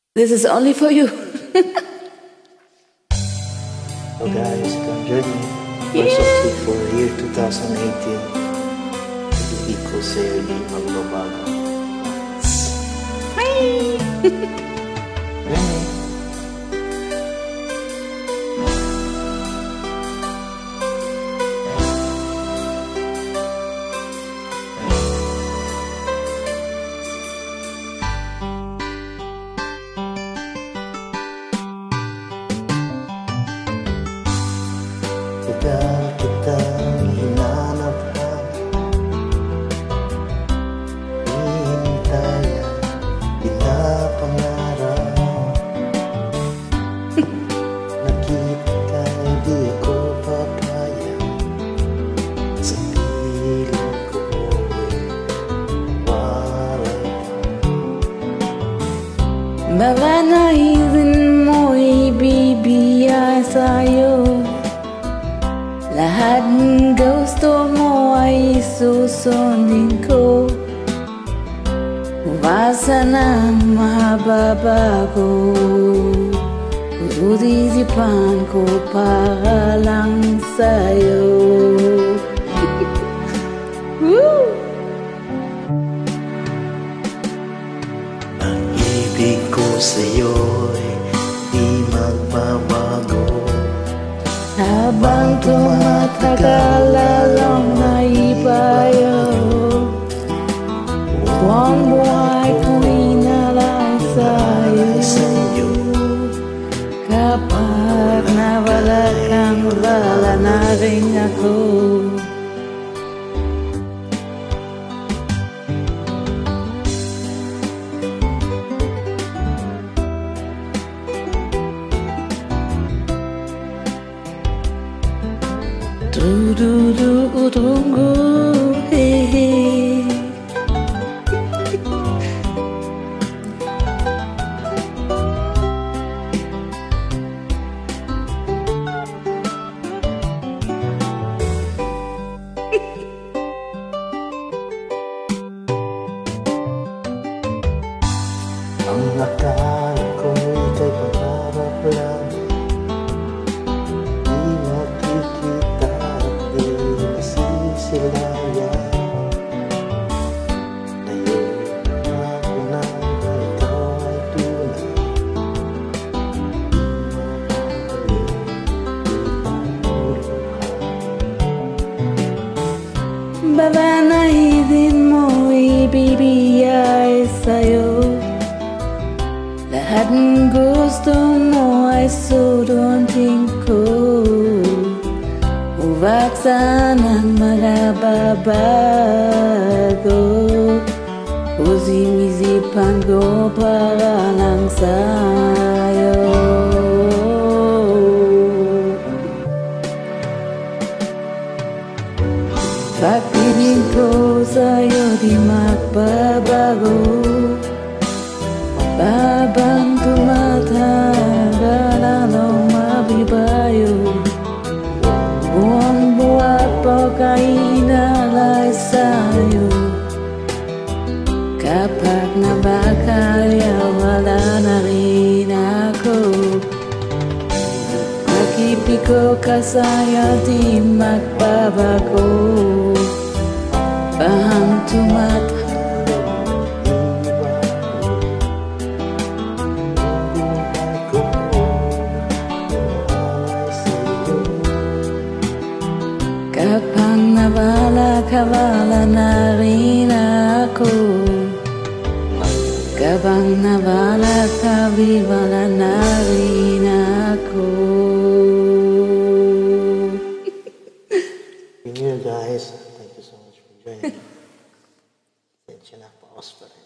This is only for you. Hello guys, come join me. First of all for the year 2018. Ibig ko sa'yo di magbabago. Rene. Tagal kitang hinanap-hanap, hihintayan, pinapangarap. Nakita ka'y di ko papayag, sa piling ko'y walay ka. Baka naisin mo ibibigay sa'yo. Lahat ng gusto mo ay susundin ko. Umasa na mababago, tutisipan ko para lang sa'yo. Woo! Ang ibig ko sa'yo'y di magbabago. Habang tumatagal lalong naibayo, buong buhay kong inalay sa'yo. Kapag nawala kang wala na rin ako. Tunggu, hehe. Ang akala ko'y kay pangarap lang, di makikita at di masisilayan. Ngayon ako na ikaw ay tunay, di mamahalin, di mahuluhan. Baka naisin mo ibibigay sa'yo. Lahat ng gusto mo ay susundin ko. Huwag sanang magbabago, isip-isipan ko para lang sa'yo. Pag-ibig ko sa'yo di magbabago. Habang tumatagal lalong mabibayo, buong buhat po kay inalay sa'yo. Kapag nabakaya wala na rin ako. Pag-ibig ko kasaya di magbabago. Habang tumatagal kapag nawala ka, wala na rin ako. Kapag nawala ka, wala na rin ako. New Year guys, thank you so much for joining. Tensya na, pause pa rin.